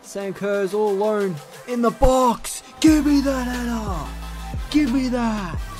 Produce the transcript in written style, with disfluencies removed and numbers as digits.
Sam Kerr's all alone in the box. Give me that header. Give me that.